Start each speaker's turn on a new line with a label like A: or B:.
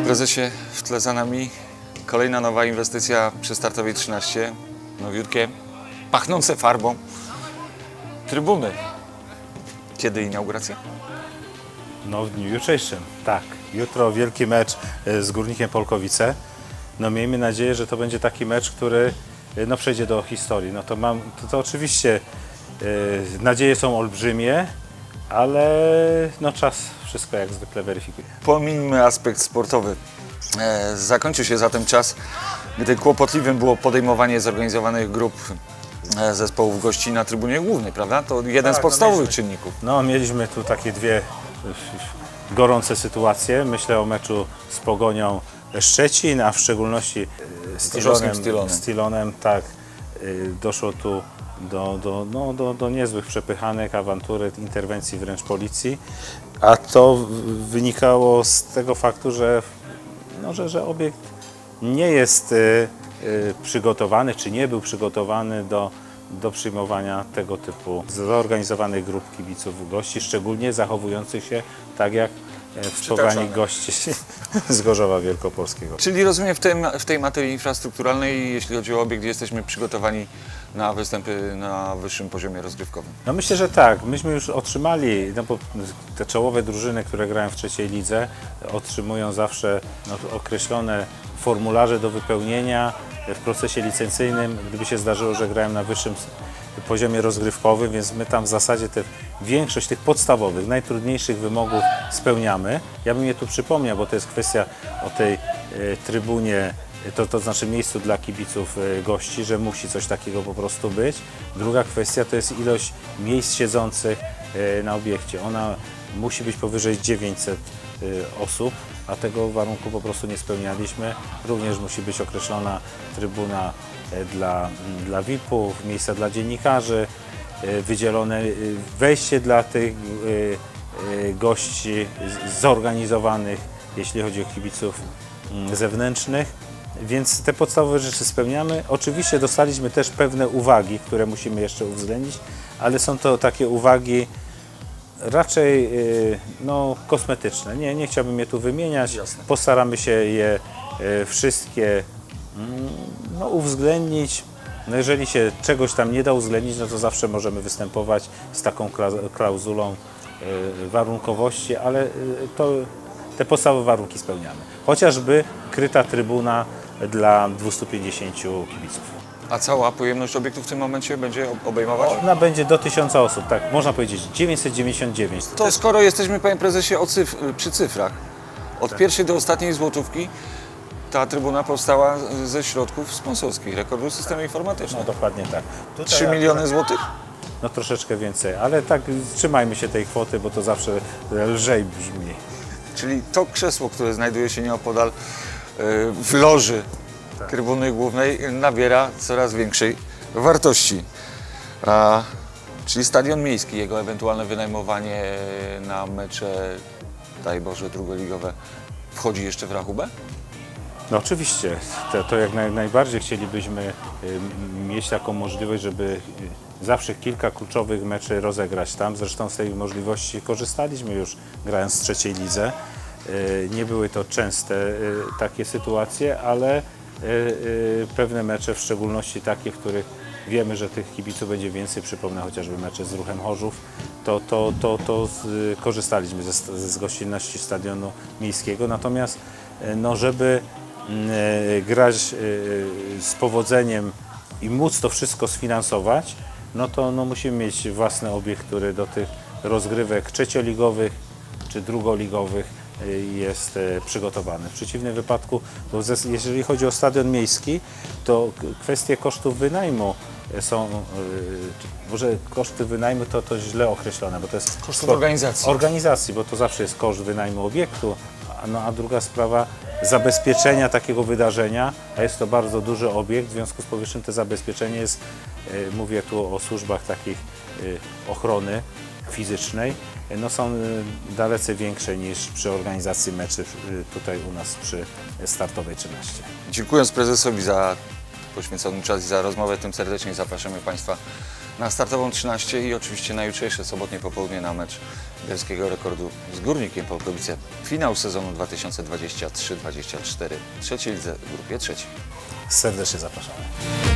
A: Prezesie, w tle za nami kolejna nowa inwestycja przy Startowej 13. Nowiutkie, pachnące farbą trybuny. Kiedy inauguracja?
B: No w dniu jutrzejszym, tak. Jutro wielki mecz z Górnikiem Polkowice. No miejmy nadzieję, że to będzie taki mecz, który no, przejdzie do historii. No to oczywiście nadzieje są olbrzymie, ale no, czas wszystko jak zwykle weryfikuje.
A: Pomińmy aspekt sportowy. Zakończył się zatem czas, gdy kłopotliwym było podejmowanie zorganizowanych grup zespołów gości na trybunie głównej, prawda? To jeden z podstawowych czynników.
B: No mieliśmy tu takie dwie gorące sytuacje. Myślę o meczu z Pogonią Szczecin, a w szczególności z Tilonem. Tak, doszło tu do niezłych przepychanek, awantury, interwencji wręcz policji, a to wynikało z tego faktu, że obiekt nie jest przygotowany, czy nie był przygotowany do przyjmowania tego typu zorganizowanych grup kibiców gości, szczególnie zachowujących się tak jak wspomniani goście z Gorzowa Wielkopolskiego.
A: Czyli rozumiem, w tej materii infrastrukturalnej, jeśli chodzi o obiekt, jesteśmy przygotowani na występy na wyższym poziomie rozgrywkowym?
B: No myślę, że tak. Myśmy już otrzymali, no bo te czołowe drużyny, które grają w trzeciej lidze, otrzymują zawsze określone formularze do wypełnienia w procesie licencyjnym, gdyby się zdarzyło, że grają na wyższym poziomie rozgrywkowym, więc my tam w zasadzie większość tych podstawowych, najtrudniejszych wymogów spełniamy. Ja bym je tu przypomniał, bo to jest kwestia o tej trybunie, to znaczy miejscu dla kibiców gości, że musi coś takiego po prostu być. Druga kwestia to jest ilość miejsc siedzących na obiekcie. Ona musi być powyżej 900 osób, a tego warunku po prostu nie spełnialiśmy. Również musi być określona trybuna dla VIP-ów, miejsca dla dziennikarzy, wydzielone wejście dla tych gości zorganizowanych, jeśli chodzi o kibiców zewnętrznych. Więc te podstawowe rzeczy spełniamy. Oczywiście dostaliśmy też pewne uwagi, które musimy jeszcze uwzględnić, ale są to takie uwagi raczej kosmetyczne. Nie chciałbym je tu wymieniać.
A: Jasne.
B: Postaramy się je wszystkie uwzględnić. No jeżeli się czegoś tam nie da uwzględnić, no to zawsze możemy występować z taką klauzulą warunkowości, ale te podstawowe warunki spełniamy. Chociażby kryta trybuna dla 250 kibiców.
A: A cała pojemność obiektu w tym momencie będzie obejmować?
B: Ona będzie do 1000 osób, tak można powiedzieć 999.
A: To skoro jesteśmy, panie prezesie, przy cyfrach, od pierwszej do ostatniej złotówki ta trybuna powstała ze środków sponsorskich, rekordu systemu informatycznego.
B: No dokładnie tak.
A: 3 miliony złotych?
B: No troszeczkę więcej, ale tak trzymajmy się tej kwoty, bo to zawsze lżej brzmi.
A: Czyli to krzesło, które znajduje się nieopodal w loży trybuny głównej, nabiera coraz większej wartości. Czyli stadion miejski, jego ewentualne wynajmowanie na mecze, daj Boże, drugoligowe, wchodzi jeszcze w rachubę?
B: No oczywiście, to jak najbardziej chcielibyśmy mieć taką możliwość, żeby zawsze kilka kluczowych meczy rozegrać tam. Zresztą z tej możliwości korzystaliśmy już grając w trzeciej lidze. Nie były to częste takie sytuacje, ale pewne mecze, w szczególności takie, w których wiemy, że tych kibiców będzie więcej, przypomnę chociażby mecze z Ruchem Chorzów, korzystaliśmy z gościnności stadionu miejskiego. Natomiast żeby grać z powodzeniem i móc to wszystko sfinansować, to musimy mieć własny obiekt, który do tych rozgrywek trzecioligowych czy drugoligowych jest przygotowany. W przeciwnym wypadku, bo jeżeli chodzi o stadion miejski, to kwestie kosztów wynajmu są, może koszty wynajmu to źle określone, bo to jest
A: kosztów organizacji,
B: bo to zawsze jest koszt wynajmu obiektu, a druga sprawa zabezpieczenia takiego wydarzenia, a jest to bardzo duży obiekt, w związku z powyższym to zabezpieczenie jest, mówię tu o służbach takich ochrony fizycznej, są dalece większe niż przy organizacji meczy tutaj u nas przy Startowej 13.
A: Dziękując prezesowi za poświęcony czas i za rozmowę, tym serdecznie zapraszamy Państwa na startową 13 i oczywiście na jutrzejsze sobotnie popołudnie na mecz bielskiego rekordu z Górnikiem Polkowice. Finał sezonu 2023-2024 w trzeciej lidze w grupie trzeciej.
B: Serdecznie zapraszamy.